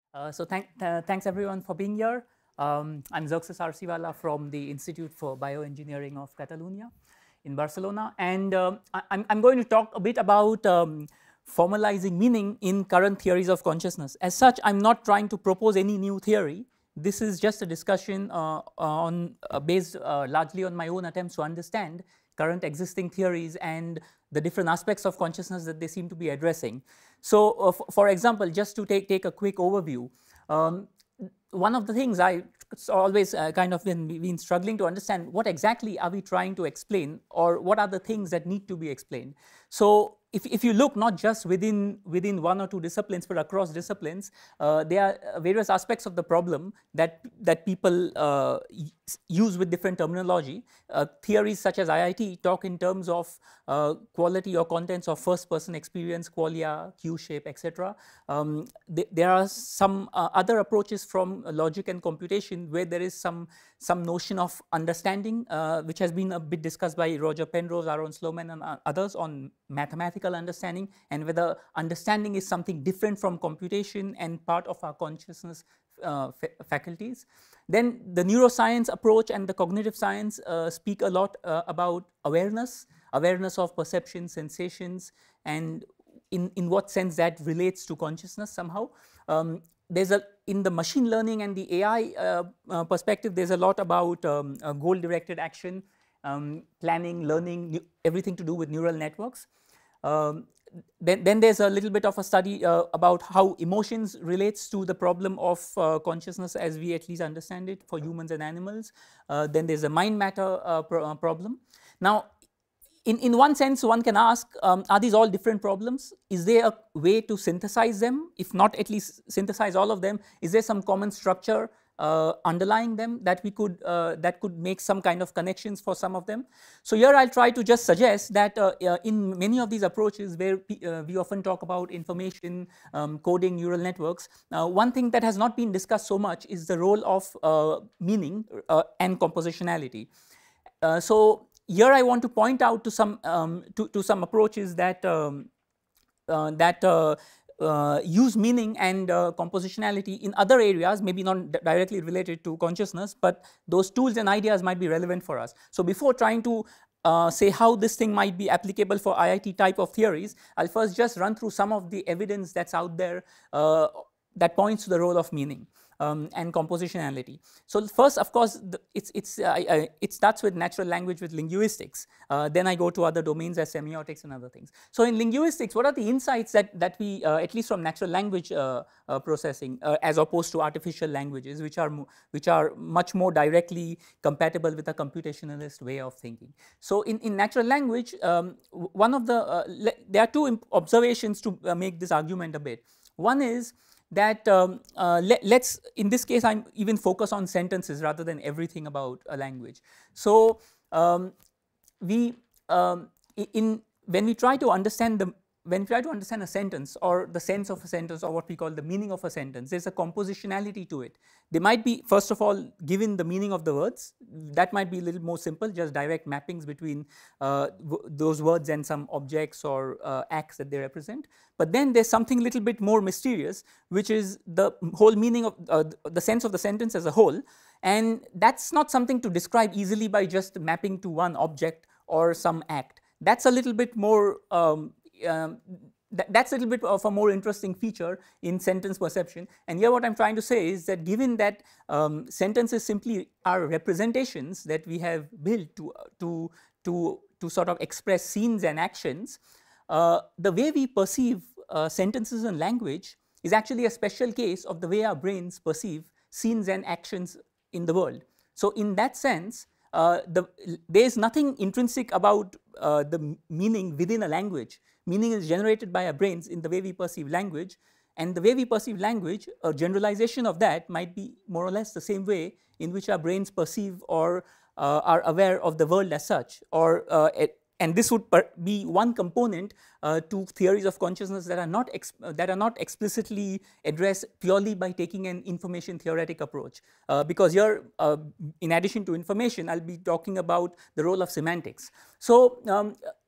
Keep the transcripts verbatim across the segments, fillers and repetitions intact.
Uh, so thank, th thanks everyone for being here. Um, I'm Xerxes Arsiwalla from the Institute for Bioengineering of Catalonia in Barcelona, and um, I, I'm, I'm going to talk a bit about um, formalizing meaning in current theories of consciousness. As such, I'm not trying to propose any new theory. This is just a discussion uh, on uh, based uh, largely on my own attempts to understand current existing theories and the different aspects of consciousness that they seem to be addressing. So, uh, for example, just to take, take a quick overview, um, one of the things I always uh, kind of been, been struggling to understand, what exactly are we trying to explain, or what are the things that need to be explained. So if, if you look not just within, within one or two disciplines, but across disciplines, uh, there are various aspects of the problem that, that people uh, use with different terminology. Uh, theories such as I I T talk in terms of uh, quality or contents of first person experience, qualia, Q shape, et cetera. Um, th there are some uh, other approaches from logic and computation where there is some, some notion of understanding, uh, which has been a bit discussed by Roger Penrose, Aaron Sloman, and uh, others on mathematical understanding, and whether understanding is something different from computation and part of our consciousness uh, fa faculties. Then the neuroscience approach and the cognitive science uh, speak a lot uh, about awareness, awareness of perception, sensations, and in, in what sense that relates to consciousness somehow. Um, there's a, in the machine learning and the A I uh, uh, perspective, there's a lot about um, uh, goal-directed action, um, planning, learning, everything to do with neural networks. Um, then, then there's a little bit of a study uh, about how emotions relates to the problem of uh, consciousness as we at least understand it for humans and animals. Uh, then there's a mind matter uh, pro uh, problem. Now, in, in one sense, one can ask, um, are these all different problems? Is there a way to synthesize them? If not, at least synthesize all of them. Is there some common structure Uh, underlying them that we could uh, that could make some kind of connections for some of them? So here I'll try to just suggest that uh, uh, in many of these approaches where uh, we often talk about information, um, coding, neural networks, uh, one thing that has not been discussed so much is the role of uh, meaning uh, and compositionality. Uh, so here I want to point out to some um, to, to some approaches that um, uh, that uh, Uh, use meaning and uh, compositionality in other areas, maybe not directly related to consciousness, but those tools and ideas might be relevant for us. So before trying to uh, say how this thing might be applicable for I I T type of theories, I'll first just run through some of the evidence that's out there uh, that points to the role of meaning um, and compositionality. So first, of course, the, it's, it's, uh, uh, it starts with natural language with linguistics. Uh, then I go to other domains as semiotics and other things. So in linguistics, what are the insights that, that we, uh, at least from natural language uh, uh, processing, uh, as opposed to artificial languages, which are, which are much more directly compatible with a computationalist way of thinking. So in, in natural language, um, one of the, uh, there are two observations to uh, make this argument a bit. One is that um, uh, let, let's, in this case, I'm even focus on sentences rather than everything about a language. So um, we, um, in, when we try to understand the, when we try to understand a sentence or the sense of a sentence or what we call the meaning of a sentence, there's a compositionality to it. They might be, first of all, given the meaning of the words. That might be a little more simple, just direct mappings between uh, those words and some objects or uh, acts that they represent. But then there's something a little bit more mysterious, which is the whole meaning of uh, the sense of the sentence as a whole. And that's not something to describe easily by just mapping to one object or some act. That's a little bit more um, Um, th that's a little bit of a more interesting feature in sentence perception. And here what I'm trying to say is that given that um, sentences simply are representations that we have built to, uh, to, to, to sort of express scenes and actions, uh, the way we perceive uh, sentences in language is actually a special case of the way our brains perceive scenes and actions in the world. So in that sense, uh, the, there is nothing intrinsic about uh, the meaning within a language. Meaning is generated by our brains in the way we perceive language, and the way we perceive language, a generalization of that might be more or less the same way in which our brains perceive or uh, are aware of the world as such, or uh, it, and this would be one component uh, to theories of consciousness that are not ex that are not explicitly addressed purely by taking an information theoretic approach. Uh, because here, uh, in addition to information, I'll be talking about the role of semantics. So um,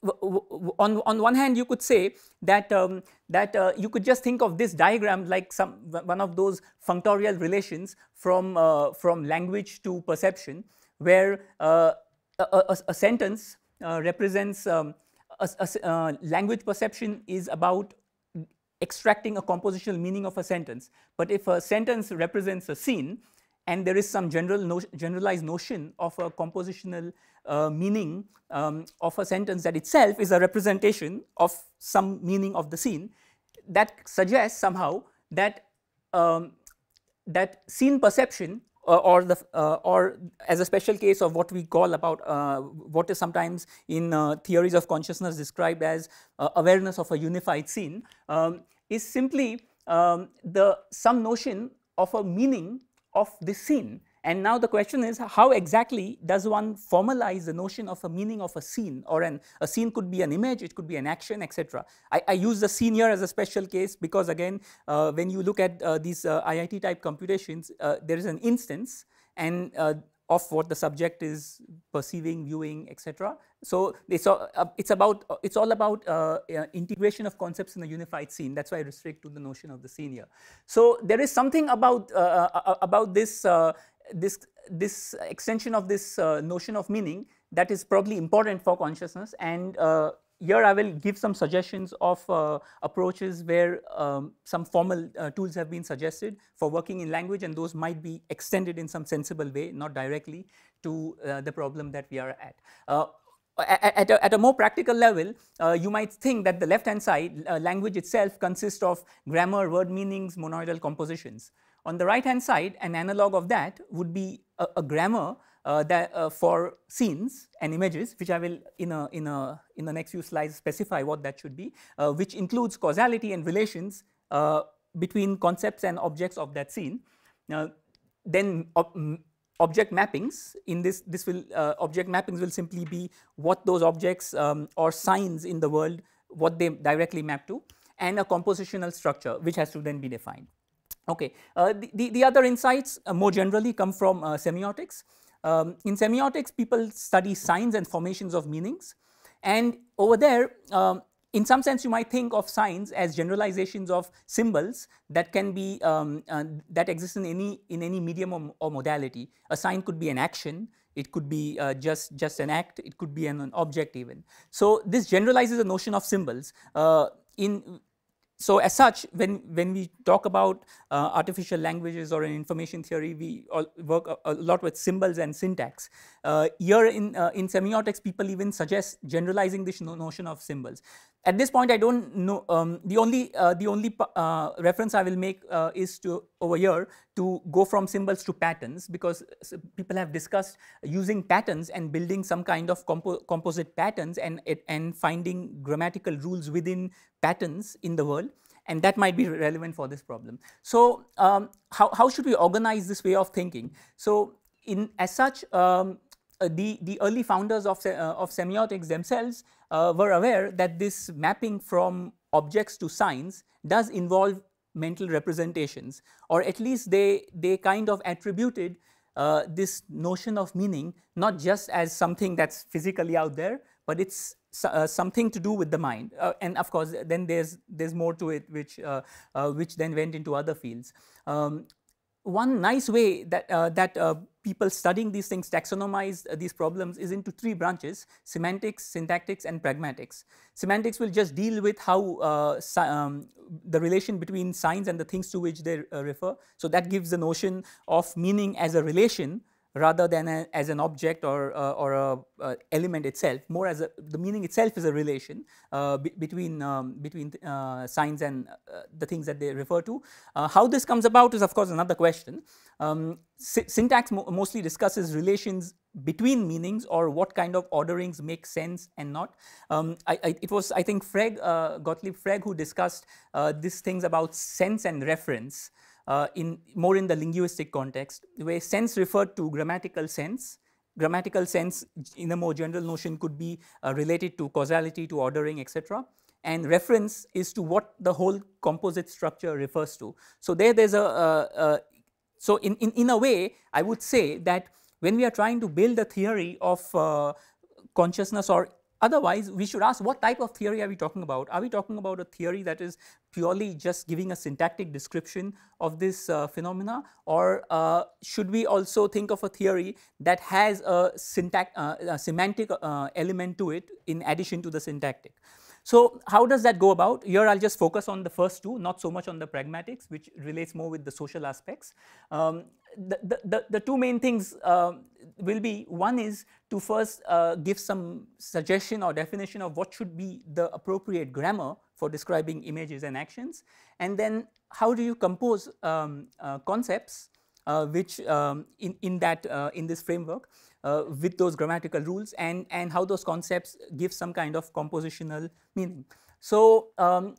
on on one hand, you could say that um, that uh, you could just think of this diagram like some one of those functorial relations from uh, from language to perception, where uh, a, a, a sentence uh, represents um, a, a uh, language perception is about extracting a compositional meaning of a sentence. But if a sentence represents a scene, and there is some general no generalized notion of a compositional uh, meaning um, of a sentence that itself is a representation of some meaning of the scene, that suggests somehow that um, that scene perception uh, or the uh, or as a special case of what we call about uh, what is sometimes in uh, theories of consciousness described as uh, awareness of a unified scene, um, is simply um, the some notion of a meaning of this scene. And now the question is, how exactly does one formalize the notion of a meaning of a scene? Or an, a scene could be an image, it could be an action, et cetera. I, I use the scene here as a special case because, again, uh, when you look at uh, these uh, I I T type computations, uh, there is an instance and uh, of what the subject is perceiving, viewing, et cetera. So it's all, uh, it's about uh, it's all about uh, uh, integration of concepts in a unified scene. That's why I restrict to the notion of the scene here. So there is something about uh, uh, about this uh, this this extension of this uh, notion of meaning that is probably important for consciousness. And uh, here I will give some suggestions of uh, approaches where um, some formal uh, tools have been suggested for working in language, and those might be extended in some sensible way, not directly, to uh, the problem that we are at. Uh, At, at, a, at a more practical level, uh, you might think that the left hand side, uh, language itself consists of grammar, word meanings, monoidal compositions. On the right hand side, an analog of that would be a, a grammar uh, that, uh, for scenes and images, which I will in, a, in, a, in the next few slides specify what that should be, uh, which includes causality and relations uh, between concepts and objects of that scene. Uh, then uh, object mappings, in this, this will, uh, object mappings will simply be what those objects um, or signs in the world, what they directly map to, and a compositional structure which has to then be defined. Okay, uh, the, the, the other insights uh, more generally come from uh, semiotics. Um, in semiotics, people study signs and formations of meanings, and over there, um, in some sense, you might think of signs as generalizations of symbols that can be um, uh, that exist in any in any medium or, or modality. A sign could be an action, it could be uh, just just an act, it could be an, an object even. So this generalizes the notion of symbols. Uh, in so as such, when when we talk about uh, artificial languages or in information theory, we all work a, a lot with symbols and syntax. Uh, here in uh, in semiotics, people even suggest generalizing this no notion of symbols. At this point, I don't know. Um, the only uh, the only uh, reference I will make uh, is to over here to go from symbols to patterns, because people have discussed using patterns and building some kind of compo composite patterns and and finding grammatical rules within patterns in the world, and that might be relevant for this problem. So, um, how how should we organize this way of thinking? So, in as such. Um, Uh, the, the early founders of, uh, of semiotics themselves uh, were aware that this mapping from objects to signs does involve mental representations, or at least they, they kind of attributed uh, this notion of meaning not just as something that's physically out there, but it's uh, something to do with the mind. Uh, and of course, then there's, there's more to it, which, uh, uh, which then went into other fields. Um, One nice way that, uh, that uh, people studying these things taxonomize uh, these problems is into three branches: semantics, syntactics, and pragmatics. Semantics will just deal with how uh, um, the relation between signs and the things to which they uh, refer. So that gives the notion of meaning as a relation rather than a, as an object or, uh, or a uh, element itself. More as a, the meaning itself is a relation uh, be between, um, between uh, signs and uh, the things that they refer to. Uh, how this comes about is, of course, another question. Um, sy syntax mo mostly discusses relations between meanings, or what kind of orderings make sense and not. Um, I, I, it was, I think, Frege, uh, Gottlieb Frege, who discussed uh, these things about sense and reference. Uh, in more in the linguistic context, where sense referred to grammatical sense. Grammatical sense, in a more general notion, could be uh, related to causality, to ordering, et cetera. And reference is to what the whole composite structure refers to. So there, there's a, a, a so in, in in a way, I would say that when we are trying to build a theory of uh, consciousness or otherwise, we should ask what type of theory are we talking about? Are we talking about a theory that is purely just giving a syntactic description of this uh, phenomena, or uh, should we also think of a theory that has a, syntax, uh, a semantic uh, element to it in addition to the syntactic? So, how does that go about? Here I will just focus on the first two, not so much on the pragmatics, which relates more with the social aspects. Um, the, the, the, the two main things uh, will be, one is to first uh, give some suggestion or definition of what should be the appropriate grammar for describing images and actions, and then how do you compose um, uh, concepts uh, which um, in, in that uh, in this framework uh, with those grammatical rules, and, and how those concepts give some kind of compositional meaning. So, um,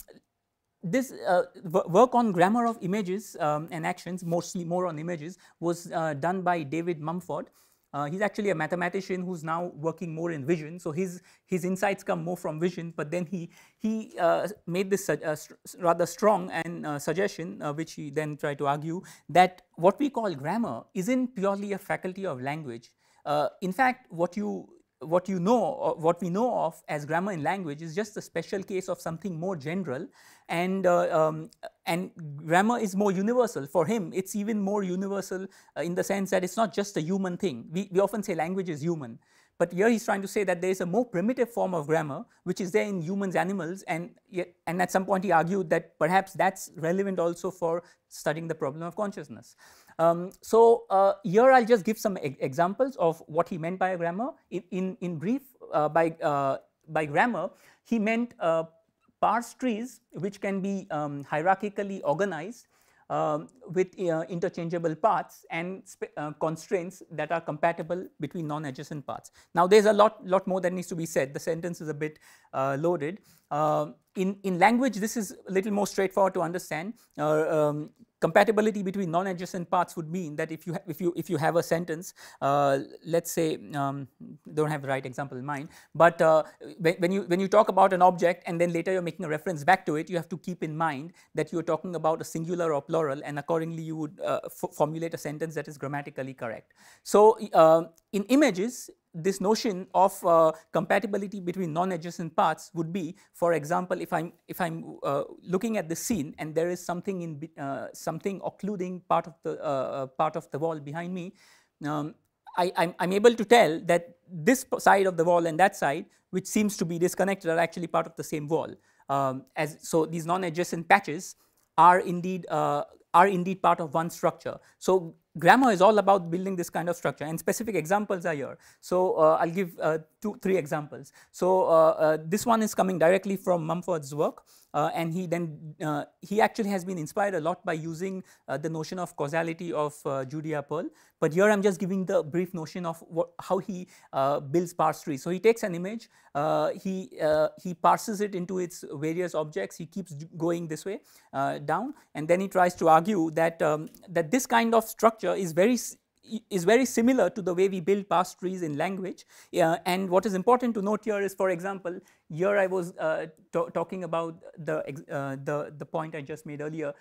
this uh, work on grammar of images um, and actions, mostly more on images, was uh, done by David Mumford. Uh, he's actually a mathematician who's now working more in vision. So his his insights come more from vision. But then he he uh, made this uh, rather strong and uh, suggestion, uh, which he then tried to argue, that what we call grammar isn't purely a faculty of language. Uh, in fact, what you what you know, or what we know of as grammar in language is just a special case of something more general, and uh, um, and grammar is more universal. For him, it's even more universal uh, in the sense that it's not just a human thing. We, we often say language is human, but here he's trying to say that there is a more primitive form of grammar which is there in humans, animals, and and at some point he argued that perhaps that's relevant also for studying the problem of consciousness. Um, so, uh, here I will just give some e examples of what he meant by a grammar. In, in, in brief, uh, by, uh, by grammar, he meant uh, parse trees which can be um, hierarchically organized um, with uh, interchangeable paths and uh, constraints that are compatible between non-adjacent paths. Now, there is a lot, lot more that needs to be said. The sentence is a bit uh, loaded. Uh, in, in language, this is a little more straightforward to understand. Uh, um, Compatibility between non-adjacent paths would mean that if you if you if you have a sentence, uh, let's say, um, don't have the right example in mind, but uh, when you when you talk about an object and then later you're making a reference back to it, you have to keep in mind that you're talking about a singular or plural, and accordingly you would uh, formulate a sentence that is grammatically correct. So, uh, in images, this notion of uh, compatibility between non-adjacent paths would be, for example, if I'm if I'm uh, looking at the scene and there is something in uh, something occluding part of the uh, part of the wall behind me, um, I, I'm, I'm able to tell that this side of the wall and that side, which seems to be disconnected, are actually part of the same wall. Um, as so, these non-adjacent patches are indeed uh, are indeed part of one structure. So, grammar is all about building this kind of structure, and specific examples are here. So, uh, I'll give uh, two, three examples. So, uh, uh, this one is coming directly from Mumford's work, uh, and he then uh, he actually has been inspired a lot by using uh, the notion of causality of uh, Judea Pearl. But here I'm just giving the brief notion of what, how he uh, builds parse trees. So, he takes an image, uh, he uh, he parses it into its various objects. He keeps going this way uh, down, and then he tries to argue that um, that this kind of structure is very is very similar to the way we build parse trees in language. Uh, and what is important to note here is, for example, here I was uh, talking about the, uh, the the point I just made earlier.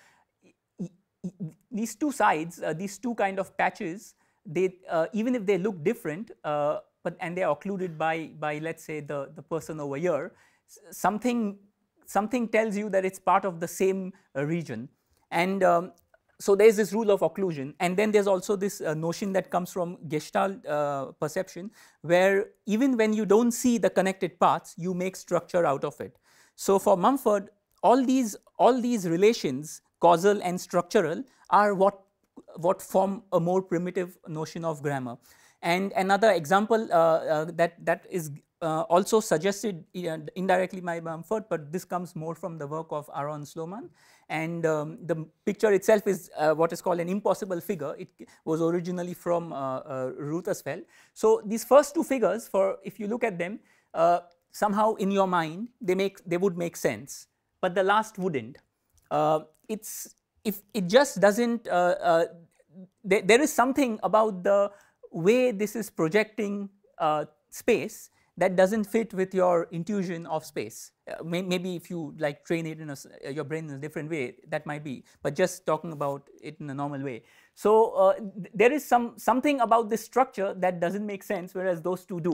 These two sides, uh, these two kind of patches, they uh, even if they look different, uh, but and they are occluded by by let's say the the person over here, something something tells you that it's part of the same uh, region. And um, so there is this rule of occlusion, and then there's also this uh, notion that comes from Gestalt uh, perception, where even when you don't see the connected paths, you make structure out of it. So for Mumford, all these all these relations, causal and structural, are what what form a more primitive notion of grammar. And another example uh, uh, that that is uh, also suggested uh, indirectly by Mumford, but this comes more from the work of Aaron Sloman. And um, the picture itself is uh, what is called an impossible figure. It was originally from uh, uh, Ruthersfeld. So these first two figures, for if you look at them, uh, somehow in your mind they make they would make sense, but the last wouldn't. Uh, it's if it just doesn't. Uh, uh, there, there is something about the way this is projecting uh, space that doesn't fit with your intuition of space. Uh, may, maybe if you like train it in a, uh, your brain in a different way, that might be, but just talking about it in a normal way. So uh, th there is some something about this structure that doesn't make sense, whereas those two do.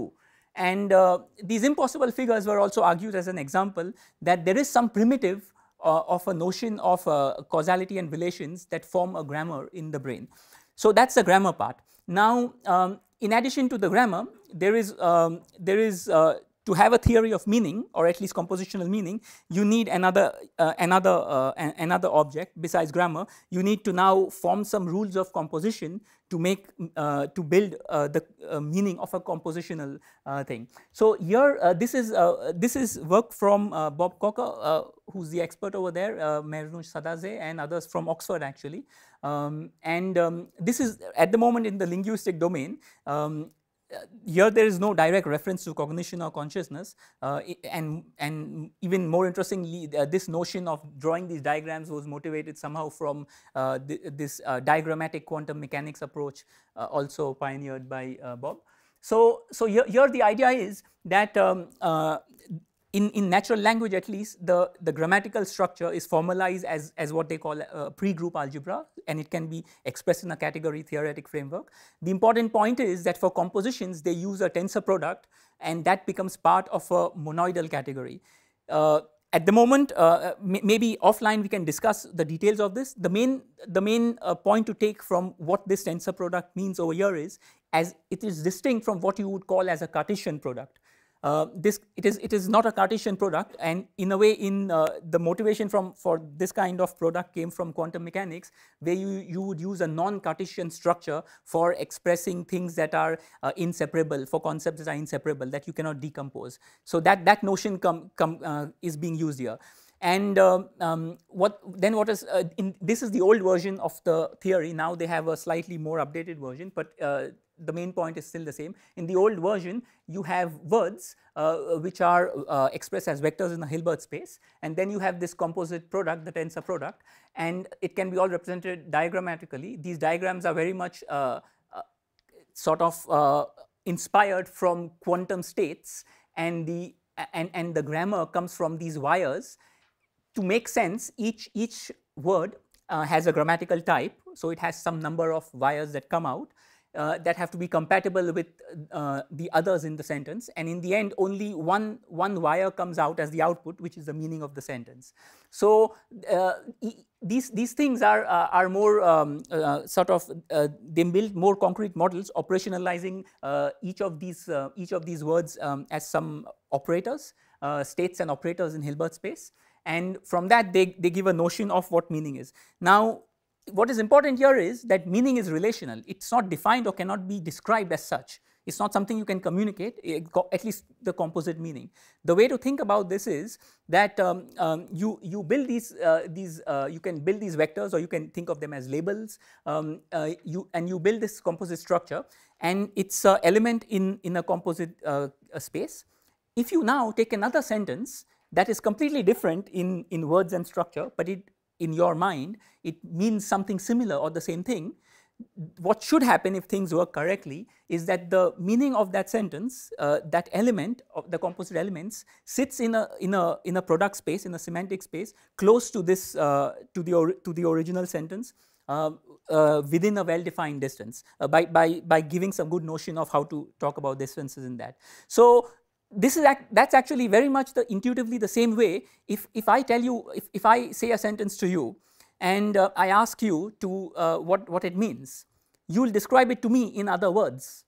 And uh, these impossible figures were also argued as an example that there is some primitive uh, of a notion of uh, causality and relations that form a grammar in the brain. So that's the grammar part. Now, um, in addition to the grammar, there is, um, there is uh, to have a theory of meaning, or at least compositional meaning, you need another, uh, another, uh, an, another object besides grammar. You need to now form some rules of composition to make, uh, to build uh, the uh, meaning of a compositional uh, thing. So here, uh, this is uh, this is work from uh, Bob Cocker, uh, who's the expert over there, uh, Mehrunush Sadazeh, and others from Oxford actually. Um, and um, this is at the moment in the linguistic domain. Um, Uh, here there is no direct reference to cognition or consciousness, uh, and, and even more interestingly, uh, this notion of drawing these diagrams was motivated somehow from uh, th this uh, diagrammatic quantum mechanics approach, uh, also pioneered by uh, Bob. So, so here, here the idea is that um, uh, In, in natural language at least, the, the grammatical structure is formalized as, as what they call a pre-group algebra, and it can be expressed in a category theoretic framework. The important point is that for compositions, they use a tensor product, and that becomes part of a monoidal category. Uh, at the moment, uh, maybe offline we can discuss the details of this. The main, the main uh, point to take from what this tensor product means over here is, as it is distinct from what you would call as a Cartesian product. Uh, this it is it is not a Cartesian product, and in a way, in uh, the motivation from for this kind of product came from quantum mechanics, where you you would use a non-Cartesian structure for expressing things that are uh, inseparable, for concepts that are inseparable, that you cannot decompose. So that that notion come come uh, is being used here. And uh, um, what then what is uh, in this is the old version of the theory. Now they have a slightly more updated version, but uh, the main point is still the same. In the old version, you have words uh, which are uh, expressed as vectors in a Hilbert space, and then you have this composite product, the tensor product, and it can be all represented diagrammatically. These diagrams are very much uh, uh, sort of uh, inspired from quantum states, and the and and the grammar comes from these wires. To make sense, each each word uh, has a grammatical type, so it has some number of wires that come out. Uh, that have to be compatible with uh, the others in the sentence, and in the end only one, one wire comes out as the output, which is the meaning of the sentence. So uh, e these, these things are, uh, are more um, uh, sort of, uh, they build more concrete models operationalizing uh, each, of these, uh, each of these words um, as some operators, uh, states and operators in Hilbert space, and from that they, they give a notion of what meaning is. Now, what is important here is that meaning is relational. It's not defined or cannot be described as such. It's not something you can communicate, at least the composite meaning. The way to think about this is that um, um, you, you build these, uh, these uh, you can build these vectors, or you can think of them as labels, um, uh, you, and you build this composite structure, and it's an element in, in a composite uh, a space. If you now take another sentence that is completely different in, in words and structure, but it in your mind, it means something similar or the same thing, what should happen if things work correctly is that the meaning of that sentence, uh, that element of the composite elements, sits in a in a in a product space, in a semantic space, close to this uh, to the or, to the original sentence, uh, uh, within a well-defined distance, uh, by by by giving some good notion of how to talk about distances in that. So this is act, that's actually very much the intuitively the same way. If if I tell you, if if I say a sentence to you, and uh, I ask you to uh, what what it means, you will describe it to me in other words.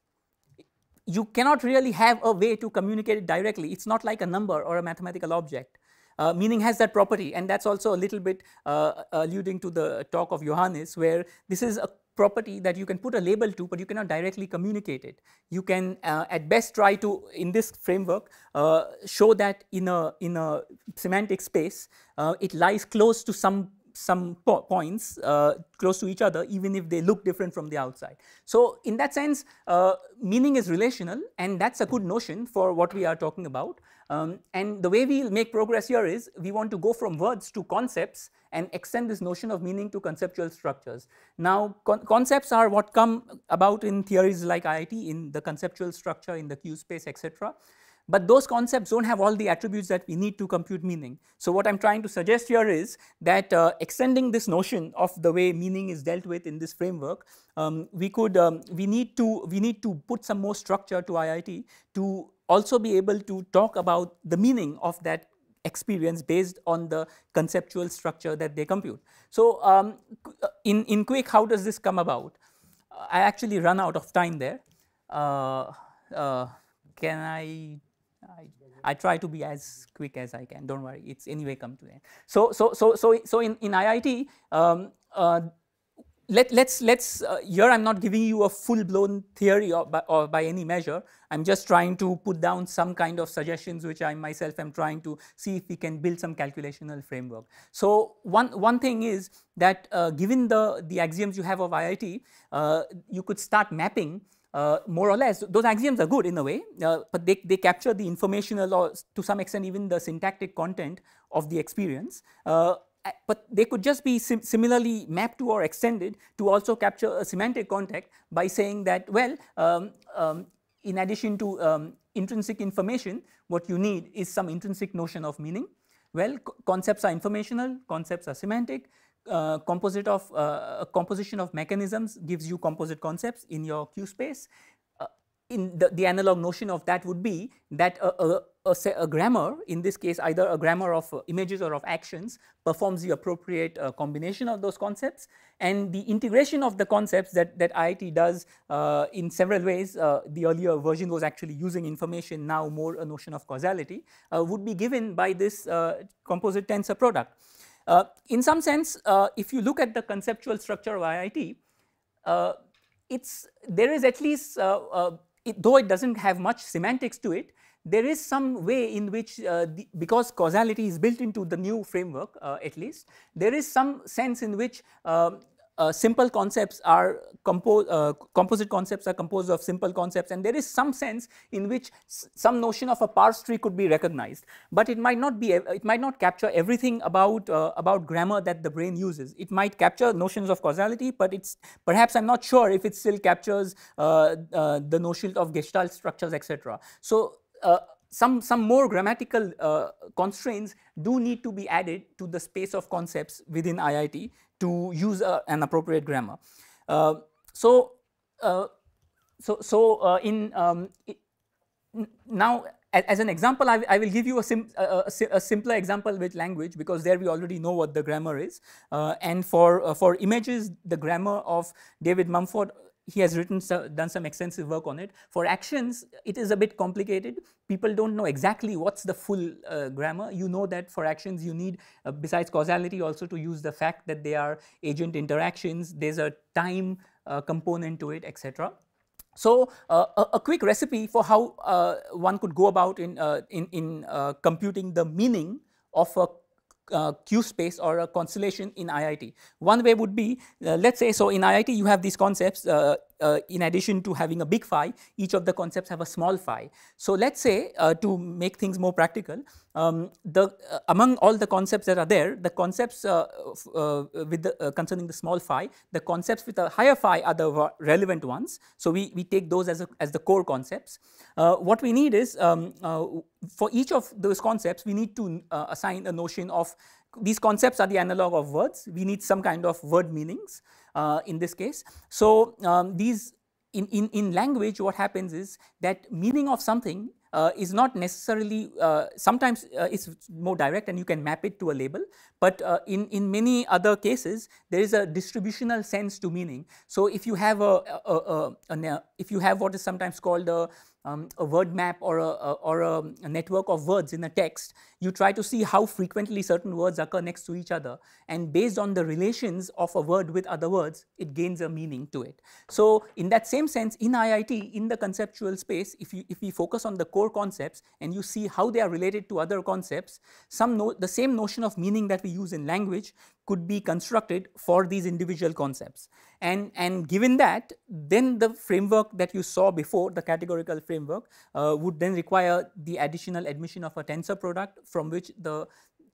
You cannot really have a way to communicate it directly. It's not like a number or a mathematical object. Uh, meaning has that property, and that's also a little bit uh, alluding to the talk of Johannes, where this is a property that you can put a label to, but you cannot directly communicate it. You can uh, at best try to, in this framework, uh, show that in a, in a semantic space, uh, it lies close to some some po points uh, close to each other, even if they look different from the outside. So in that sense, uh, meaning is relational, and that's a good notion for what we are talking about. Um, and the way we will make progress here is we want to go from words to concepts and extend this notion of meaning to conceptual structures. Now, con concepts are what come about in theories like I I T, in the conceptual structure, in the Q space, et cetera. but those concepts don't have all the attributes that we need to compute meaning. So what I'm trying to suggest here is that uh, extending this notion of the way meaning is dealt with in this framework, um, we could um, we need to we need to put some more structure to I I T to also be able to talk about the meaning of that experience based on the conceptual structure that they compute. So um, in in quick, how does this come about? Uh, I actually run out of time there. Uh, uh, can I, I? I try to be as quick as I can. Don't worry, it's anyway come to end. So so so so so in in I I T. Um, uh, Let, let's, let's uh, here I'm not giving you a full-blown theory or by, or by any measure. I'm just trying to put down some kind of suggestions which I myself am trying to see if we can build some calculational framework. So one, one thing is that uh, given the, the axioms you have of I I T, uh, you could start mapping uh, more or less. Those axioms are good in a way, uh, but they, they capture the informational or to some extent even the syntactic content of the experience. Uh, But they could just be sim similarly mapped to or extended to also capture a semantic content by saying that, well, um, um, in addition to um, intrinsic information, what you need is some intrinsic notion of meaning. Well, co concepts are informational, concepts are semantic. Uh, composite of uh, a composition of mechanisms gives you composite concepts in your Q space. Uh, in the, the analog notion of that would be that a, a, a, a grammar, in this case either a grammar of uh, images or of actions, performs the appropriate uh, combination of those concepts, and the integration of the concepts that, that I I T does uh, in several ways. Uh, the earlier version was actually using information, now more a notion of causality, uh, would be given by this uh, composite tensor product. Uh, in some sense, uh, if you look at the conceptual structure of I I T, uh, it's, there is at least, uh, uh, it, though it does not have much semantics to it, there is some way in which, uh, the, because causality is built into the new framework uh, at least, there is some sense in which uh, uh, simple concepts are composed, uh, composite concepts are composed of simple concepts, and there is some sense in which some notion of a parse tree could be recognized, but it might not be, it might not capture everything about, uh, about grammar that the brain uses. It might capture notions of causality, but it's, perhaps I'm not sure if it still captures uh, uh, the notion of gestalt structures, et cetera. So, Uh, some, some more grammatical uh, constraints do need to be added to the space of concepts within I I T to use uh, an appropriate grammar. Uh, so, uh, so, so uh, in um, it, now as an example, I, I will give you a, sim, a, a, a simpler example with language, because there we already know what the grammar is. Uh, and for, uh, for images, the grammar of David Mumford, he has written, so, done some extensive work on it. For actions, it is a bit complicated. People don't know exactly what's the full uh, grammar. You know that for actions you need, uh, besides causality, also to use the fact that they are agent interactions. There's a time uh, component to it, et cetera. So uh, a, a quick recipe for how uh, one could go about in, uh, in, in uh, computing the meaning of a Uh, Q space or a constellation in I I T. One way would be, uh, let's say, so in I I T you have these concepts, uh, uh, in addition to having a big phi, each of the concepts have a small phi. So let's say, uh, to make things more practical, um, the, uh, among all the concepts that are there, the concepts uh, uh, with the, uh, concerning the small phi, the concepts with a higher phi are the relevant ones. So we, we take those as, a, as the core concepts. Uh, what we need is, um, uh, for each of those concepts, we need to uh, assign a notion of, these concepts are the analog of words. We need some kind of word meanings uh, in this case. So um, these, in, in, in language, what happens is that meaning of something uh, is not necessarily, uh, sometimes uh, it's more direct and you can map it to a label, but uh, in, in many other cases, there is a distributional sense to meaning. So if you have a, a, a, a, a if you have what is sometimes called a Um, a word map or, a, a, or a, a network of words in a text, you try to see how frequently certain words occur next to each other, and based on the relations of a word with other words, it gains a meaning to it. So in that same sense, in I I T, in the conceptual space, if, you, if we focus on the core concepts and you see how they are related to other concepts, some no, the same notion of meaning that we use in language could be constructed for these individual concepts. And, and given that, then the framework that you saw before, the categorical framework, uh, would then require the additional admission of a tensor product from which the,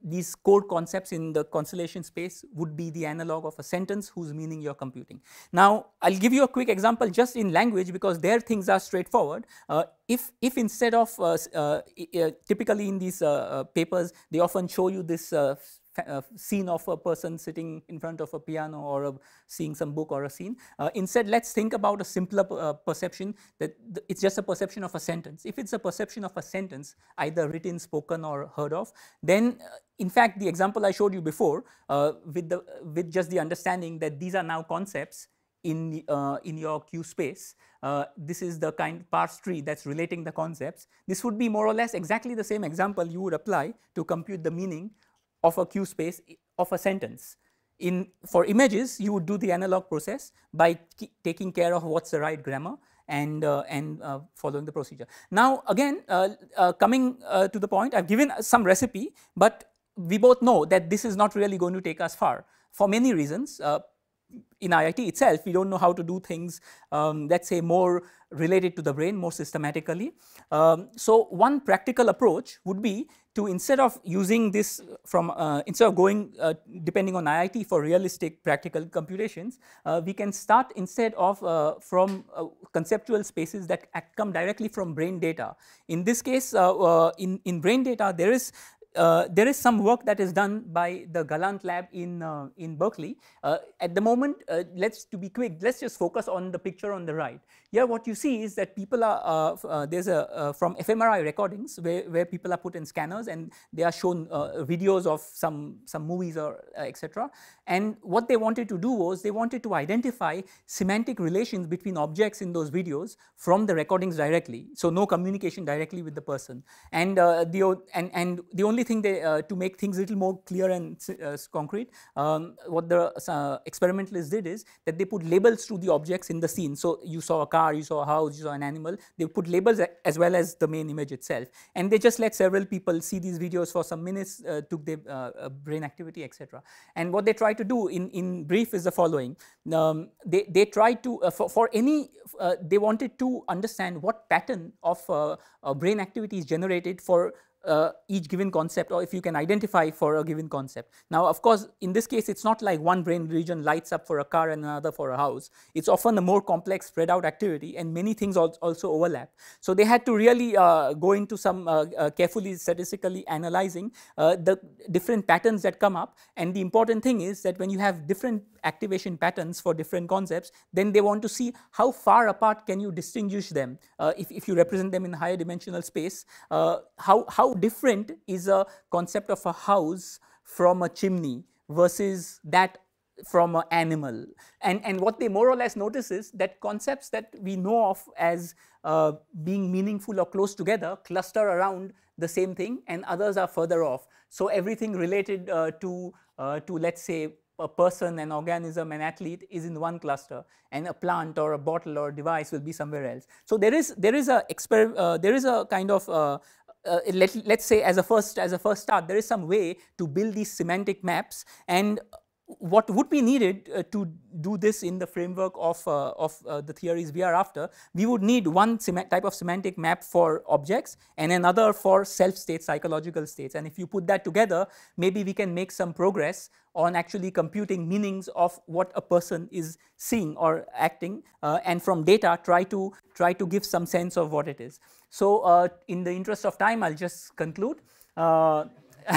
these core concepts in the constellation space would be the analog of a sentence whose meaning you are computing. Now, I will give you a quick example just in language, because there things are straightforward. Uh, if, if instead of uh, uh, uh, typically in these uh, uh, papers, they often show you this uh, Uh, scene of a person sitting in front of a piano, or a, seeing some book or a scene. Uh, instead, let's think about a simpler uh, perception, that th it's just a perception of a sentence. If it's a perception of a sentence, either written, spoken, or heard of, then uh, in fact, the example I showed you before, uh, with, the, with just the understanding that these are now concepts in, uh, in your Q space, uh, this is the kind of parse tree that's relating the concepts. This would be more or less exactly the same example you would apply to compute the meaning of a Q space of a sentence. In, for images, you would do the analog process by taking care of what's the right grammar and, uh, and uh, following the procedure. Now, again, uh, uh, coming uh, to the point, I've given some recipe, but we both know that this is not really going to take us far for many reasons. Uh, in I I T itself, we don't know how to do things, um, let's say, more related to the brain, more systematically. Um, so one practical approach would be to, instead of using this from, uh, instead of going uh, depending on I I T for realistic practical computations, uh, we can start instead of uh, from uh, conceptual spaces that come directly from brain data. In this case, uh, uh, in, in brain data, there is Uh, there is some work that is done by the Galant lab in, uh, in Berkeley. Uh, at the moment, uh, let's to be quick, let's just focus on the picture on the right. Here what you see is that people are, uh, uh, there's a, uh, from fMRI recordings where, where people are put in scanners and they are shown uh, videos of some, some movies or uh, et cetera. And what they wanted to do was they wanted to identify semantic relations between objects in those videos from the recordings directly. So no communication directly with the person. And, uh, the, and, and the only thing they, uh, to make things a little more clear and uh, concrete, um, what the uh, experimentalists did is that they put labels to the objects in the scene. So you saw a car, you saw a house, you saw an animal. They put labels as well as the main image itself. And they just let several people see these videos for some minutes, uh, took their uh, brain activity, et cetera. And what they try to do in, in brief is the following. Um, they, they try to, uh, for, for any, uh, they wanted to understand what pattern of uh, uh, brain activity is generated for Uh, each given concept, or if you can identify for a given concept. Now, of course, in this case, it's not like one brain region lights up for a car and another for a house. It's often a more complex, spread out activity, and many things also overlap. So they had to really uh, go into some uh, uh, carefully statistically analyzing uh, the different patterns that come up. And the important thing is that when you have different activation patterns for different concepts, then they want to see how far apart can you distinguish them. Uh, if, if you represent them in higher dimensional space, uh, how, how different is a concept of a house from a chimney versus that from an animal. And, and what they more or less notice is that concepts that we know of as uh, being meaningful or close together cluster around the same thing, and others are further off. So everything related uh, to, uh, to let's say, a person, an organism, an athlete is in one cluster, and a plant or a bottle or a device will be somewhere else. So there is, there is a, exper uh, there is a kind of uh, Uh, let, let's say as a first as a first start, there is some way to build these semantic maps, and what would be needed uh, to do this in the framework of, uh, of uh, the theories we are after, we would need one type of semantic map for objects and another for self-states, psychological states. And if you put that together, maybe we can make some progress on actually computing meanings of what a person is seeing or acting, uh, and from data try to, try to give some sense of what it is. So uh, in the interest of time, I'll just conclude. Uh,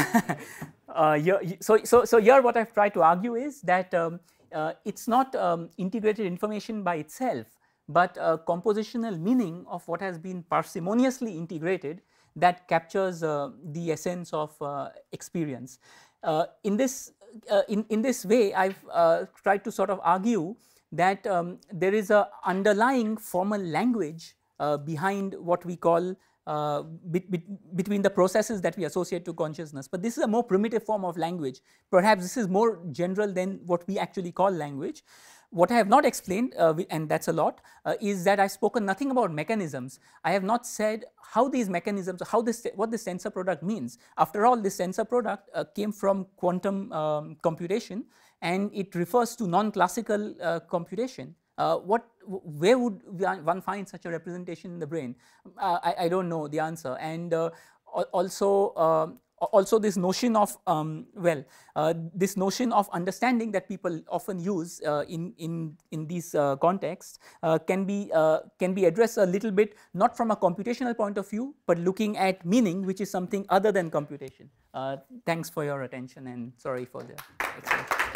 Uh, here, so, so, so here what I've tried to argue is that um, uh, it's not um, integrated information by itself, but a compositional meaning of what has been parsimoniously integrated that captures uh, the essence of uh, experience. Uh, in, this, uh, in, in this way, I've uh, tried to sort of argue that um, there is an underlying formal language uh, behind what we call Uh, be, be, between the processes that we associate to consciousness. But this is a more primitive form of language. Perhaps this is more general than what we actually call language. What I have not explained, uh, and that's a lot, uh, is that I've spoken nothing about mechanisms. I have not said how these mechanisms, how this, what this tensor product means. After all, this tensor product uh, came from quantum um, computation, and it refers to non-classical uh, computation. Uh, what, where would one find such a representation in the brain? Uh, I, I don't know the answer. And uh, also, uh, also this notion of um, well uh, this notion of understanding that people often use uh, in in in these uh, contexts uh, can be uh, can be addressed a little bit, not from a computational point of view, but looking at meaning, which is something other than computation. Uh, thanks for your attention, and sorry for the explanation.